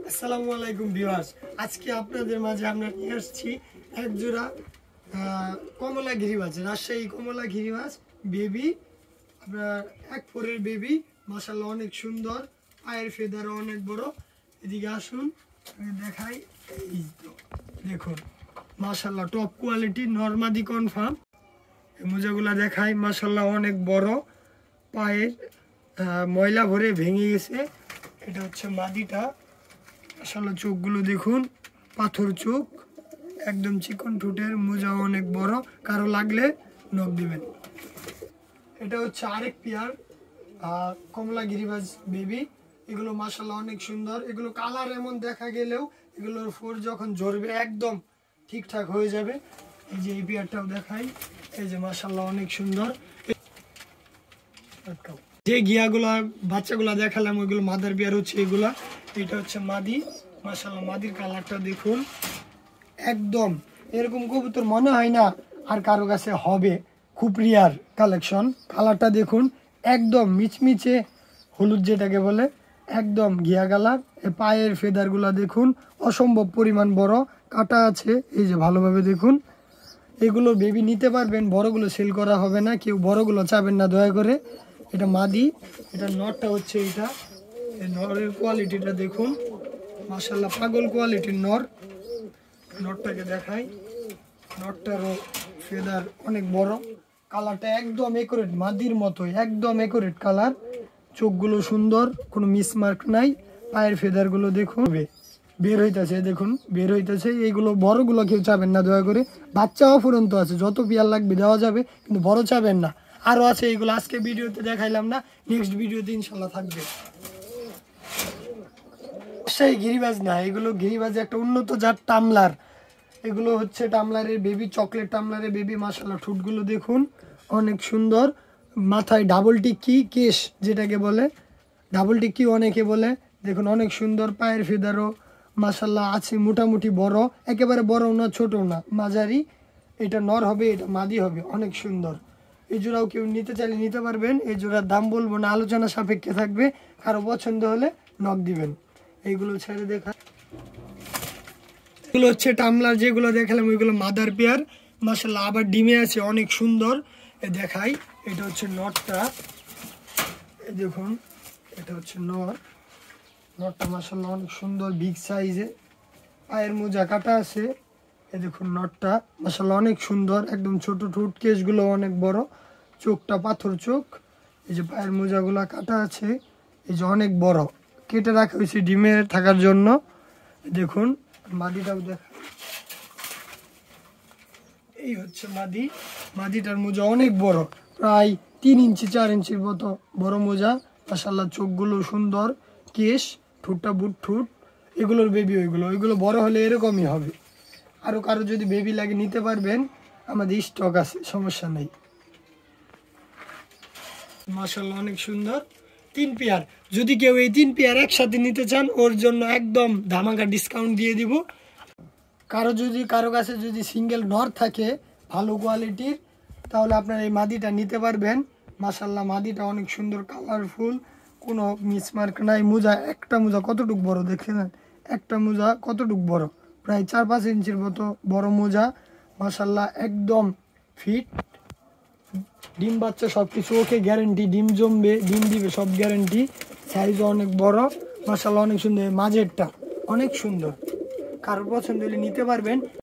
আসসালামু আলাইকুম ভিউয়ার্স, আজকে আপনাদের মাঝে আমরা নিয়ে আসছি এক জোড়া কমলা গিরিবাজ, রাজশাহী কমলা গিরিবাজ বেবি। আপনার এক ফোরের বেবি, মাশাআল্লাহ অনেক সুন্দর, পায়ের ফেদারও অনেক বড়। এদিকে আসুন দেখাই। এই তো দেখুন, মাশাআল্লাহ টপ কোয়ালিটি, নরমাদি কনফার্ম। এই মোজাগুলা দেখাই, মাশাআল্লাহ অনেক বড়, পায়ের ময়লা ভরে ভেঙে গেছে। এটা হচ্ছে মাদিটা। মাশাআল্লাহ চোখগুলো দেখুন, পাথর চোখ, একদম চিকন ঠোঁটের, মোজাও অনেক বড়, কারো লাগলে নখ দিবেন। এটা হচ্ছে আরেক পেয়ার কমলা গিরিবাজ বেবি। এগুলো মাশাআল্লাহ অনেক সুন্দর। এগুলো কালার এমন দেখা গেলেও এগুলোর ফোর যখন ঝরবে একদম ঠিকঠাক হয়ে যাবে। এই যে এই পেয়ারটাও দেখাই, এই যে মাশাআল্লাহ অনেক সুন্দর। যে গিয়াগুলা বাচ্চাগুলা দেখালাম ওইগুলো মাদার পেয়ার হচ্ছে এগুলা। এটা হচ্ছে মাদি। মাশাআল্লাহ মাদির কালারটা দেখুন, একদম এরকম কবুতর মনে হয় না আর কারো কাছে হবে, খুব রিয়ার কালেকশন। কালারটা দেখুন, একদম মিচমিচে হলুদ যেটাকে বলে, একদম ঘিয়া কালার। পায়ের ফেদারগুলা দেখুন, অসম্ভব পরিমাণ বড়, কাটা আছে, এই যে ভালোভাবে দেখুন। এগুলো বেবি নিতে পারবেন, বড়গুলো সেল করা হবে না, কেউ বড়গুলো চাবেন না দয়া করে। এটা মাদি, এটা নরটা হচ্ছে এটা। এই নরের কোয়ালিটিটা দেখুন, মাশাআল্লাহ পাগল কোয়ালিটির নর। নরটাকে দেখাই, নরটারও ফেদার অনেক বড়, কালারটা একদম একুরেট, মাদির মতোই একদম একুরেট কালার। চোখগুলো সুন্দর, কোনো মিসমার্ক নাই। পায়ের ফেদারগুলো দেখুন, বের হইতেছে, দেখুন বের হইতেছে। এইগুলো বড়গুলো কেউ চাবেন না দয়া করে। বাচ্চা অফুরন্ত আছে, যত পেয়ার লাগবে দেওয়া যাবে, কিন্তু বড় চাবেন না। আরও আছে, এইগুলো আজকে ভিডিওতে দেখাইলাম না, নেক্সট ভিডিওতে ইনশাল্লাহ থাকবে। সেই গিরিবাজ না, এগুলো গিরিবাজ একটা উন্নত জাত টামলার। এগুলো হচ্ছে টামলারের বেবি, চকলেট টামলারের বেবি। মাশাআল্লাহ ঠোঁটগুলো দেখুন, অনেক সুন্দর। মাথায় ডাবল টিক্কি কেশ যেটাকে বলে, ডাবল টিক্কি অনেকে বলে, দেখুন অনেক সুন্দর। পায়ের ফেদারও মাশাআল্লাহ আছে, মোটামুটি বড়, একেবারে বড় না ছোটো না, মাঝারি। এটা নর হবে, এটা মাদি হবে, অনেক সুন্দর। এই জোড়াও কেউ নিতে চাইলে নিতে পারবেন। এই জোড়ার দাম বলবো না, আলোচনা সাপেক্ষে থাকবে, কারো পছন্দ হলে নক দিবেন। এইগুলো ছেড়ে দেখা, এগুলো হচ্ছে টামলার যেগুলো দেখালাম ওইগুলো মাদার পেয়ার। মাশাআল্লাহ আবার ডিমে আছে, অনেক সুন্দর। এ দেখাই, এটা হচ্ছে নটটা, দেখুন এটা হচ্ছে নর। নটটা মাশাআল্লাহ অনেক সুন্দর, বিগ সাইজে, পায়ের মোজা কাটা আছে। এই দেখুন নটটা মাশাআল্লাহ অনেক সুন্দর, একদম ছোট ঠোঁট, কেশগুলো অনেক বড়, চোখটা পাথর চোখ। এই যে পায়ের মোজাগুলো কাটা আছে, এই যে অনেক বড়, কেটে রাখা হয়েছে ডিমে থাকার জন্য। দেখুন মাদিটাও দেখা, এই হচ্ছে মাদি। মাদিটার মোজা অনেক বড়, প্রায় 3 ইঞ্চি 4 ইঞ্চির মতো বড় মোজা। মাশাআল্লাহ চোখগুলো সুন্দর, কেশ, ঠোঁটটা বুট ঠোঁট। এগুলোর বেবি ওইগুলো বড় হলে এরকমই হবে। আরও কারো যদি বেবি লাগে নিতে পারবেন, আমাদের স্টক আছে, সমস্যা নেই। মাশাআল্লাহ অনেক সুন্দর 3 পেয়ার। যদি কেউ এই 3 পেয়ার একসাথে নিতে চান, ওর জন্য একদম ধামাকা ডিসকাউন্ট দিয়ে দিব। কারো কাছে যদি সিঙ্গেল নর থাকে ভালো কোয়ালিটির, তাহলে আপনার এই মাদিটা নিতে পারবেন। মাশাআল্লাহ মাদিটা অনেক সুন্দর, কালারফুল, কোনো মিসমার্ক নাই। মোজা, একটা মোজা কতটুক বড় দেখেন, একটা মোজা কতটুক বড়, প্রায় 4-5 ইঞ্চির মতো বড় মোজা। মাশাআল্লাহ একদম ফিট, ডিম বাচ্চা সব কিছু ওকে গ্যারেন্টি, ডিম জমবে, ডিম দিবে, সব গ্যারেন্টি। সাইজও অনেক বড়, মাশাআল্লাহ অনেক সুন্দর। মাঝেরটা অনেক সুন্দর, কারোর পছন্দ হলে নিতে পারবেন।